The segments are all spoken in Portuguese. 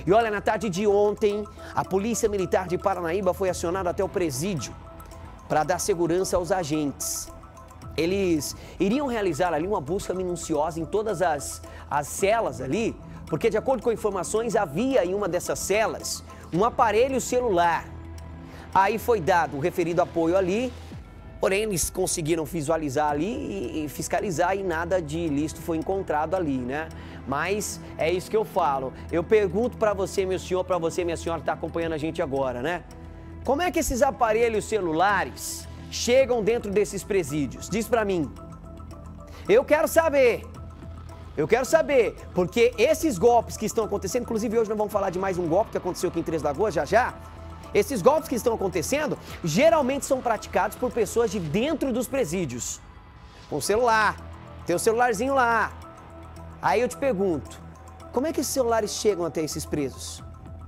E olha, na tarde de ontem, a Polícia Militar de Paranaíba foi acionada até o presídio para dar segurança aos agentes. Eles iriam realizar ali uma busca minuciosa em todas as celas ali, porque de acordo com informações havia em uma dessas celas um aparelho celular. Aí foi dado o referido apoio ali, porém eles conseguiram visualizar ali e fiscalizar e nada de ilícito foi encontrado ali, né? Mas é isso que eu falo. Eu pergunto para você, meu senhor, para você, minha senhora, que está acompanhando a gente agora, né? Como é que esses aparelhos celulares chegam dentro desses presídios? Diz para mim. Eu quero saber, porque esses golpes que estão acontecendo, inclusive hoje nós vamos falar de mais um golpe que aconteceu aqui em Três Lagoas, já. Esses golpes que estão acontecendo, geralmente são praticados por pessoas de dentro dos presídios. Com celular, tem o celularzinho lá. Aí eu te pergunto, como é que esses celulares chegam até esses presos?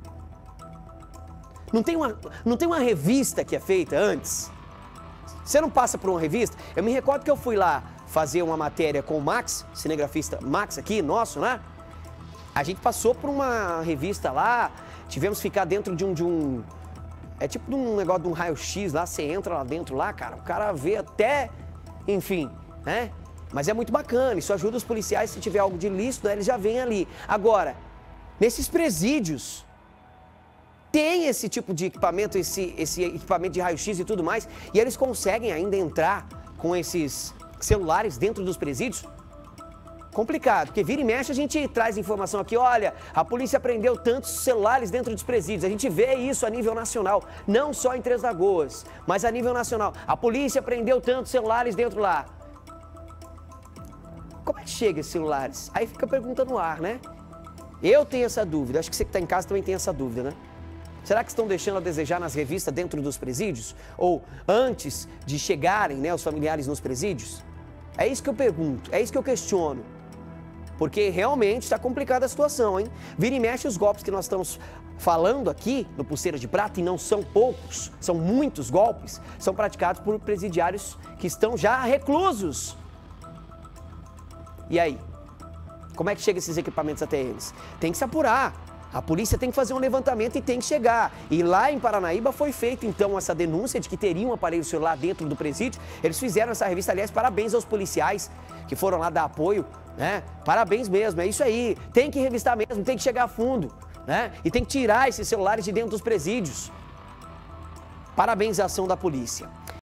Não tem uma revista que é feita antes? Você não passa por uma revista? Eu me recordo que eu fui lá fazer uma matéria com o Max, cinegrafista Max aqui, nosso, né? A gente passou por uma revista lá, tivemos que ficar dentro de um é tipo um negócio de um raio-x lá, você entra lá dentro lá, cara, o cara vê até, enfim, né? Mas é muito bacana, isso ajuda os policiais, se tiver algo de ilícito, né, eles já vêm ali. Agora, nesses presídios, tem esse tipo de equipamento, esse equipamento de raio-x e tudo mais, e eles conseguem ainda entrar com esses celulares dentro dos presídios? Complicado, porque vira e mexe a gente traz informação aqui, olha, a polícia prendeu tantos celulares dentro dos presídios, a gente vê isso a nível nacional, não só em Três Lagoas, mas a nível nacional. A polícia prendeu tantos celulares dentro lá. Como é que chega esses celulares? Aí fica a pergunta no ar, né? Eu tenho essa dúvida, acho que você que está em casa também tem essa dúvida, né? Será que estão deixando a desejar nas revistas dentro dos presídios? Ou antes de chegarem, né, os familiares nos presídios? É isso que eu pergunto, é isso que eu questiono. Porque realmente está complicada a situação, hein? Vira e mexe os golpes que nós estamos falando aqui no Pulseira de Prata, e não são poucos, são muitos golpes, são praticados por presidiários que estão já reclusos. E aí? Como é que chegam esses equipamentos até eles? Tem que se apurar. A polícia tem que fazer um levantamento e tem que chegar. E lá em Paranaíba foi feita, então, essa denúncia de que teria um aparelho celular dentro do presídio. Eles fizeram essa revista, aliás, parabéns aos policiais que foram lá dar apoio, né? Parabéns mesmo, é isso aí. Tem que revistar mesmo, tem que chegar a fundo, né? E tem que tirar esses celulares de dentro dos presídios. Parabéns à ação da polícia.